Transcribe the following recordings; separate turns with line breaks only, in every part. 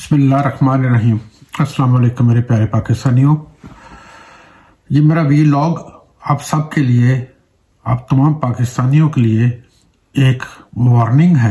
बिस्मिल्लाहिर्रहमानिर्रहीम। अस्सलाम वालेकुम मेरे प्यारे पाकिस्तानियों। ये मेरा वीलॉग आप सब के लिए, आप तमाम पाकिस्तानियों के लिए एक वार्निंग है।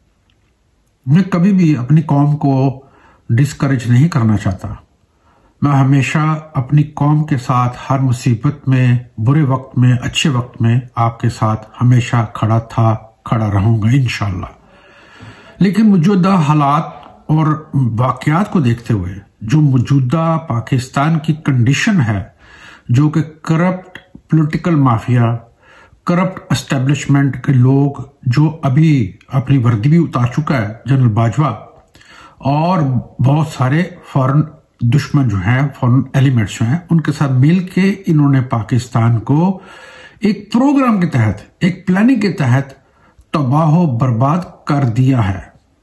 मैं कभी भी अपनी कौम को डिस्करेज नहीं करना चाहता। मैं हमेशा अपनी कौम के साथ हर मुसीबत में, बुरे वक्त में, अच्छे वक्त में आपके साथ हमेशा खड़ा था, खड़ा रहूंगा इंशाअल्लाह। लेकिन मौजूदा हालात और वाकयात को देखते हुए जो मौजूदा पाकिस्तान की कंडीशन है, जो कि corrupt political mafia, corrupt establishment के लोग जो अभी अपनी वर्दी भी उतार चुका है जनरल बाजवा, और बहुत सारे फॉरेन दुश्मन जो हैं, फॉरेन एलिमेंट्स जो हैं, उनके साथ मिलके इन्होंने पाकिस्तान को एक प्रोग्राम के तहत, एक प्लानिंग के तहत तबाह बर्बाद कर दिया है।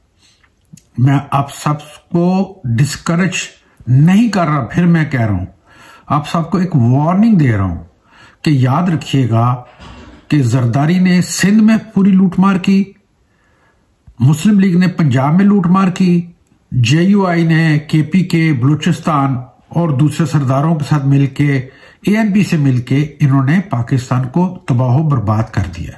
मैं आप सबको डिस्करेज नहीं कर रहा, फिर मैं कह रहा हूं, आप सबको एक वार्निंग दे रहा हूं कि याद रखिएगा कि जरदारी ने सिंध में पूरी लूटमार की, मुस्लिम लीग ने पंजाब में लूटमार की, JUI ने KPK बलूचिस्तान और दूसरे सरदारों के साथ मिलके, ANP से मिलके इन्होंने पाकिस्तान को तबाह बर्बाद कर दिया।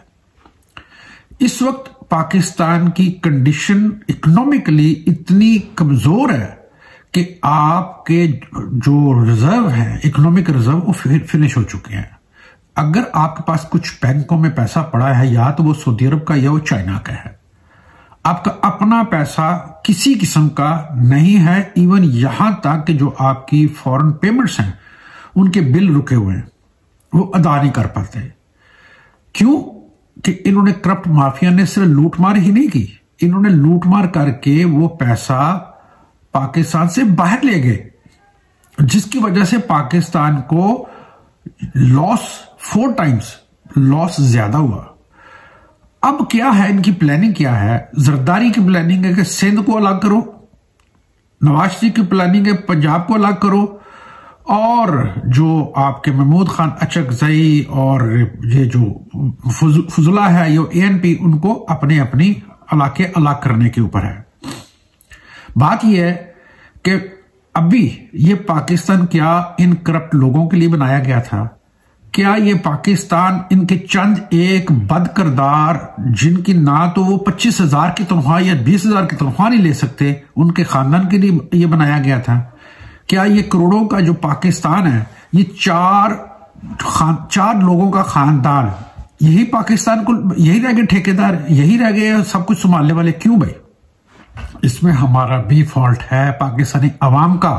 इस वक्त पाकिस्तान की कंडीशन इकोनॉमिकली इतनी कमजोर है कि आपके जो रिजर्व है, इकोनॉमिक रिजर्व, वो फिनिश हो चुके हैं। अगर आपके पास कुछ बैंकों में पैसा पड़ा है, या तो वो सऊदी अरब का या वो चाइना का है, आपका अपना पैसा किसी किस्म का नहीं है। इवन यहां तक कि जो आपकी फॉरेन पेमेंट्स हैं, उनके बिल रुके हुए हैं, वो अदा नहीं कर पाते। क्यों? कि इन्होंने करप्ट माफिया ने सिर्फ लूटमार ही नहीं की, इन्होंने लूटमार करके वो पैसा पाकिस्तान से बाहर ले गए, जिसकी वजह से पाकिस्तान को लॉस 4 टाइम्स लॉस ज्यादा हुआ। अब क्या है इनकी प्लानिंग? क्या है? जरदारी की प्लानिंग है कि सिंध को अलग करो, नवाज शरीफ की प्लानिंग है पंजाब को अलग करो, और जो आपके महमूद खान अचकजई और ये जो फजुला है, ये ANP, उनको अपने अपनी इलाके अलग करने के ऊपर है। बात यह है कि अभी ये पाकिस्तान क्या इन करप्ट लोगों के लिए बनाया गया था? क्या ये पाकिस्तान इनके चंद एक बदकिरदार, जिनकी ना तो वो 25,000 की तनख्वाह या 20,000 की तनख्वाह नहीं ले सकते, उनके खानदान के लिए ये बनाया गया था? क्या ये करोड़ों का जो पाकिस्तान है, ये चार लोगों का खानदान, यही पाकिस्तान को, यही रह गए ठेकेदार, यही रह गए सब कुछ संभालने वाले? क्यों भाई? इसमें हमारा भी फॉल्ट है, पाकिस्तानी अवाम का।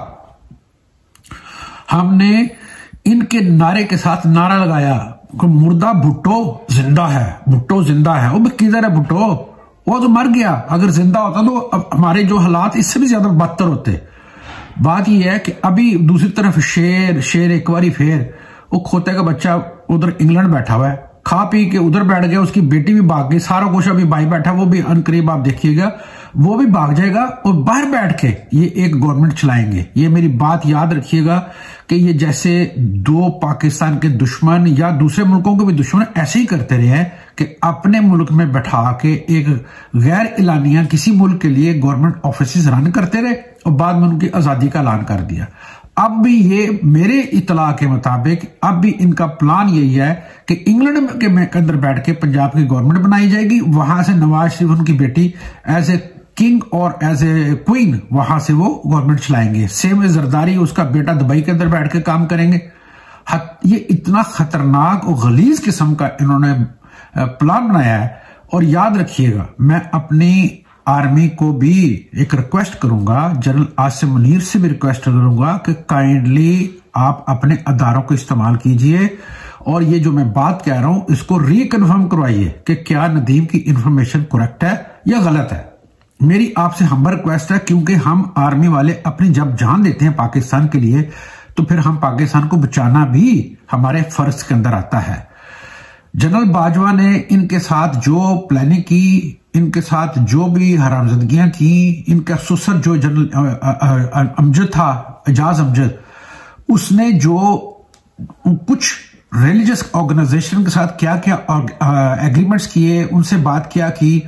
हमने इनके नारे के साथ नारा लगाया कि मुर्दा भुट्टो जिंदा है, भुट्टो जिंदा है। वो किधर है भुट्टो? वो तो मर गया। अगर जिंदा होता तो अब हमारे जो हालात इससे भी ज्यादा बदतर होते। बात यह है कि अभी दूसरी तरफ शेर एक बारी फिर वो खोते का बच्चा उधर इंग्लैंड बैठा हुआ है, खा पी के उधर बैठ गया, उसकी बेटी भी भाग गई, सारा कुछ अभी भाई बैठा, वो भी अनकरीब आप देखिएगा वो भी भाग जाएगा, और बाहर बैठ के ये एक गवर्नमेंट चलाएंगे। ये मेरी बात याद रखिएगा कि ये जैसे दो पाकिस्तान के दुश्मन या दूसरे मुल्कों के भी दुश्मन ऐसे ही करते रहे हैं कि अपने मुल्क में बैठा के एक गैर इलानिया किसी मुल्क के लिए गवर्नमेंट ऑफिस रन करते रहे और बाद में उनकी आजादी का ऐलान कर दिया। अब भी ये मेरे इतला के मुताबिक अब भी इनका प्लान यही है कि इंग्लैंड के अंदर बैठ के पंजाब की गवर्नमेंट बनाई जाएगी, वहां से नवाज शरीफ उनकी बेटी एज ए किंग और एज ए क्वीन वहां से वो गवर्नमेंट चलाएंगे। सेम ए जरदारी, उसका बेटा दुबई के अंदर बैठ के काम करेंगे। ये इतना खतरनाक और गलीज किस्म का इन्होंने प्लान बनाया है। और याद रखिएगा, मैं अपनी आर्मी को भी एक रिक्वेस्ट करूंगा, जनरल आसिम मुनीर से भी रिक्वेस्ट करूंगा कि काइंडली आप अपने अदारों को इस्तेमाल कीजिए और ये जो मैं बात कह रहा हूं इसको रिकन्फर्म करवाइए कि क्या नदीम की इंफॉर्मेशन करेक्ट है या गलत है। मेरी आपसे हम्बल रिक्वेस्ट है, क्योंकि हम आर्मी वाले अपनी जब जान देते हैं पाकिस्तान के लिए, तो फिर हम पाकिस्तान को बचाना भी हमारे फर्ज के अंदर आता है। जनरल बाजवा ने इनके साथ जो प्लानिंग की, इनके साथ जो भी हरामजदगियां की, इनका ससुर जो जनरल अमजद था, एजाज अमजद, उसने जो कुछ रिलीजियस ऑर्गेनाइजेशन के साथ क्या क्या एग्रीमेंट्स किए, उनसे बात क्या की,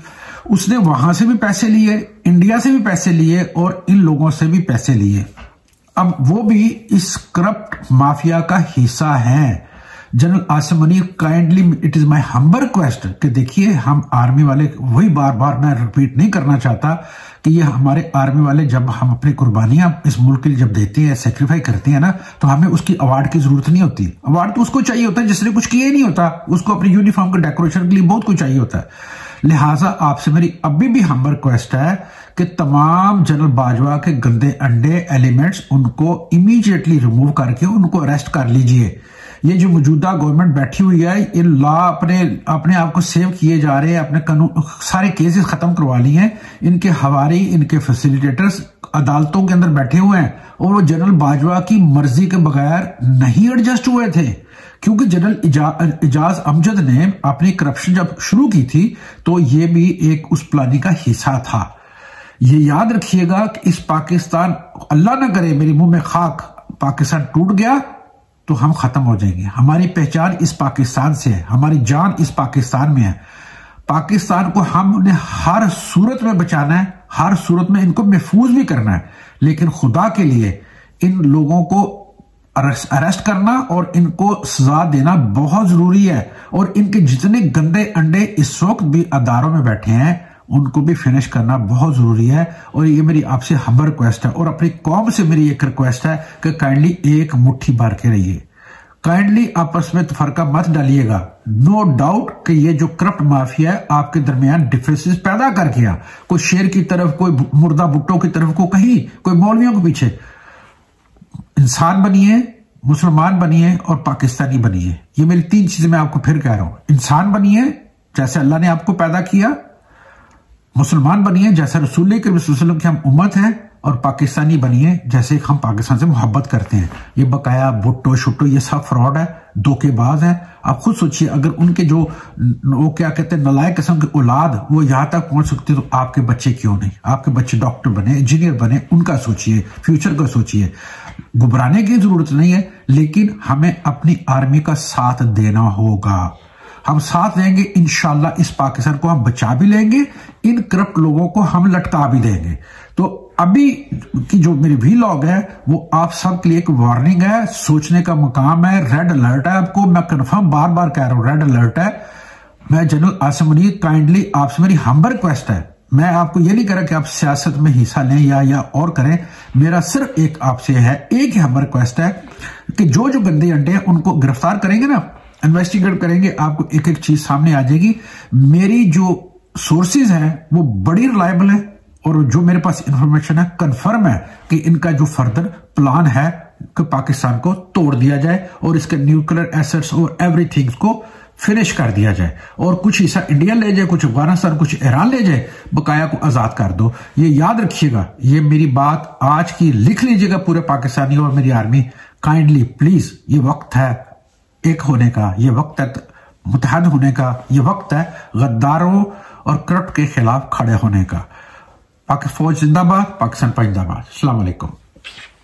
उसने वहां से भी पैसे लिए, इंडिया से भी पैसे लिए और इन लोगों से भी पैसे लिए। अब वो भी इस करप्ट माफिया का हिस्सा है। General Asim Munir, kindly it is my humble request कि देखिए, हम आर्मी वाले, वही बार बार मैं रिपीट नहीं करना चाहता कि ये हमारे आर्मी वाले जब हम अपनी कुर्बानियां इस मुल्क के लिए जब देते हैं, सेक्रीफाई करते हैं ना, तो हमें उसकी अवार्ड की जरूरत नहीं होती। अवार्ड तो उसको चाहिए होता है जिसने कुछ किया ही नहीं होता, उसको अपनी यूनिफॉर्म के डेकोरेशन के लिए बहुत कुछ चाहिए होता है। लिहाजा आपसे मेरी अभी भी हम्बल रिक्वेस्ट है कि तमाम जनरल बाजवा के गंदे अंडे एलिमेंट्स उनको इमीडिएटली रिमूव करके उनको अरेस्ट कर लीजिए। ये जो मौजूदा गवर्नमेंट बैठी हुई है, ये लॉ अपने आप को सेव किए जा रहे हैं, अपने कानून सारे केसेस खत्म करवा लिए हैं। इनके हवारी, इनके फैसिलिटेटर्स अदालतों के अंदर बैठे हुए हैं और वो जनरल बाजवा की मर्जी के बगैर नहीं एडजस्ट हुए थे, क्योंकि जनरल इजाज अमजद ने अपनी करप्शन जब शुरू की थी तो ये भी एक उस प्लानिंग का हिस्सा था। ये याद रखिएगा कि इस पाकिस्तान, अल्लाह ना करे मेरे मुंह में खाक, पाकिस्तान टूट गया तो हम खत्म हो जाएंगे। हमारी पहचान इस पाकिस्तान से है, हमारी जान इस पाकिस्तान में है। पाकिस्तान को हमने हर सूरत में बचाना है, हर सूरत में इनको महफूज भी करना है, लेकिन खुदा के लिए इन लोगों को अरेस्ट करना और इनको सजा देना बहुत जरूरी है। और इनके जितने गंदे अंडे इस वक्त भी अदारों में बैठे हैं उनको भी फिनिश करना बहुत जरूरी है। और ये मेरी आपसे हम्बल रिक्वेस्ट है और अपनी कौम से मेरी एक रिक्वेस्ट है कि काइंडली एक मुट्ठी भर के रहिए, काइंडली आपस में तफरका मत डालिएगा। नो डाउट कि ये जो करप्ट माफिया है आपके दरमियान डिफरेंसेस पैदा कर गया, कोई शेर की तरफ, कोई मुर्दा भुट्टो की तरफ को कहीं, कोई मौलवियों के पीछे। इंसान बनिए, मुसलमान बनिए और पाकिस्तानी बनिए। ये मेरी 3 चीजें मैं आपको फिर कह रहा हूं। इंसान बनिए जैसे अल्लाह ने आपको पैदा किया, मुसलमान बनिए जैसे रसूल के वसल्लम की हम उम्मत हैं, और पाकिस्तानी बनिए जैसे हम पाकिस्तान से मोहब्बत करते हैं। ये बकाया भुट्टो शुट्टो ये सब फ्रॉड है, धोखेबाज है। आप खुद सोचिए, अगर उनके जो वो क्या कहते हैं नलायक किस्म की औलाद वो यहां तक पहुंच सकती है तो आपके बच्चे क्यों नहीं? आपके बच्चे डॉक्टर बने, इंजीनियर बने, उनका सोचिए, फ्यूचर का सोचिए। घबराने की जरूरत नहीं है, लेकिन हमें अपनी आर्मी का साथ देना होगा। हम साथ देंगे, इंशाल्लाह इस पाकिस्तान को हम बचा भी लेंगे, इन करप्ट लोगों को हम लटका भी देंगे। तो अभी की जो मेरी व्लॉग है वो आप सब के लिए एक वार्निंग है, सोचने का मकाम है, रेड अलर्ट है। आपको मैं कंफर्म बार बार कह रहा हूं, रेड अलर्ट है। मैं जनरल आसिम मुनीर, काइंडली आपसे मेरी हम्बल रिक्वेस्ट है, मैं आपको ये नहीं कह रहा कि आप सियासत में हिस्सा लें या और करें। मेरा सिर्फ एक आपसे है, एक ही हम्बल रिक्वेस्ट है कि जो जो गंदे अंडे हैं उनको गिरफ्तार करेंगे ना, इन्वेस्टिगेट करेंगे, आपको एक एक चीज सामने आ जाएगी। मेरी जो सोर्सेज हैं वो बड़ी रिलायबल है और जो मेरे पास इंफॉर्मेशन है कंफर्म है कि इनका जो फर्दर प्लान है कि पाकिस्तान को तोड़ दिया जाए और इसके न्यूक्लियर एसेट्स और एवरीथिंग को फिनिश कर दिया जाए, और कुछ हिस्सा इंडिया ले जाए, कुछ अफगानिस्तान, कुछ ईरान ले जाए, बकाया को आजाद कर दो। ये याद रखिएगा, ये मेरी बात आज की लिख लीजिएगा पूरे पाकिस्तानी और मेरी आर्मी। काइंडली प्लीज, ये वक्त है एक होने का, ये वक्त है मुत्तहद होने का, ये वक्त है गद्दारों और करप्ट के खिलाफ खड़े होने का। पाकिस्तान फौज जिंदाबाद, पाकिस्तान जिंदाबाद। अस्सलाम वालेकुम।